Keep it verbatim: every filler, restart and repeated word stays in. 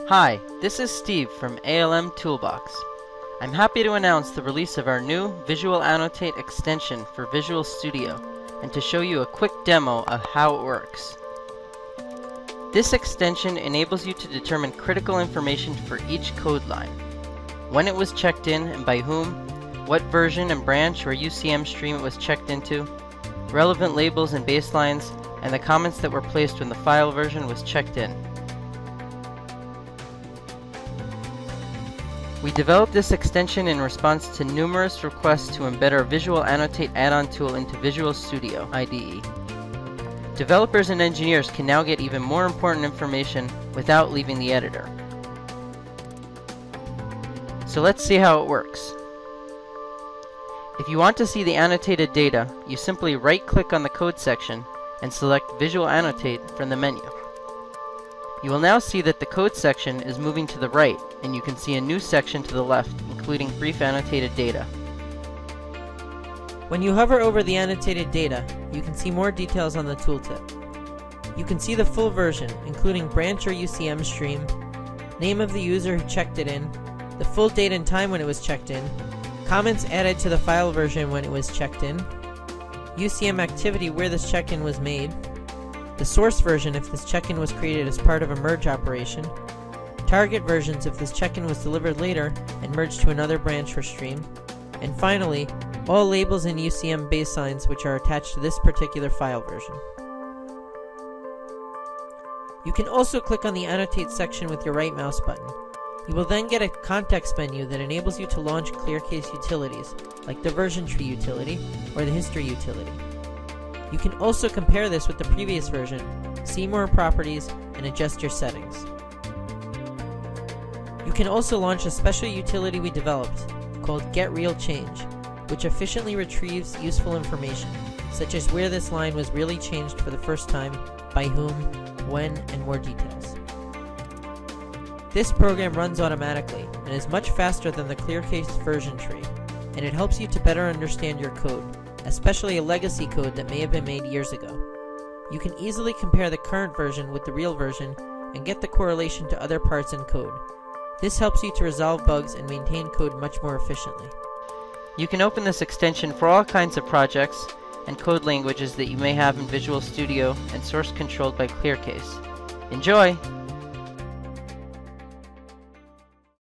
Hi, this is Steve from A L M Toolbox. I'm happy to announce the release of our new Visual Annotate extension for Visual Studio and to show you a quick demo of how it works. This extension enables you to determine critical information for each code line: when it was checked in and by whom, what version and branch or U C M stream it was checked into, relevant labels and baselines, and the comments that were placed when the file version was checked in. We developed this extension in response to numerous requests to embed our Visual Annotate add-on tool into Visual Studio I D E. Developers and engineers can now get even more important information without leaving the editor. So let's see how it works. If you want to see the annotated data, you simply right-click on the code section and select Visual Annotate from the menu. You will now see that the code section is moving to the right, and you can see a new section to the left, including brief annotated data. When you hover over the annotated data, you can see more details on the tooltip. You can see the full version, including branch or U C M stream, name of the user who checked it in, the full date and time when it was checked in, comments added to the file version when it was checked in, U C M activity where this check-in was made, the source version if this check-in was created as part of a merge operation, target versions if this check-in was delivered later and merged to another branch or stream, and finally, all labels and U C M baselines which are attached to this particular file version. You can also click on the Annotate section with your right mouse button. You will then get a context menu that enables you to launch ClearCase utilities, like the version tree utility or the history utility. You can also compare this with the previous version, see more properties, and adjust your settings. You can also launch a special utility we developed called getRealChange, which efficiently retrieves useful information, such as where this line was really changed for the first time, by whom, when, and more details. This program runs automatically and is much faster than the ClearCase version tree, and it helps you to better understand your code, especially a legacy code that may have been made years ago. You can easily compare the current version with the real version and get the correlation to other parts in code. This helps you to resolve bugs and maintain code much more efficiently. You can open this extension for all kinds of projects and code languages that you may have in Visual Studio and source controlled by ClearCase. Enjoy!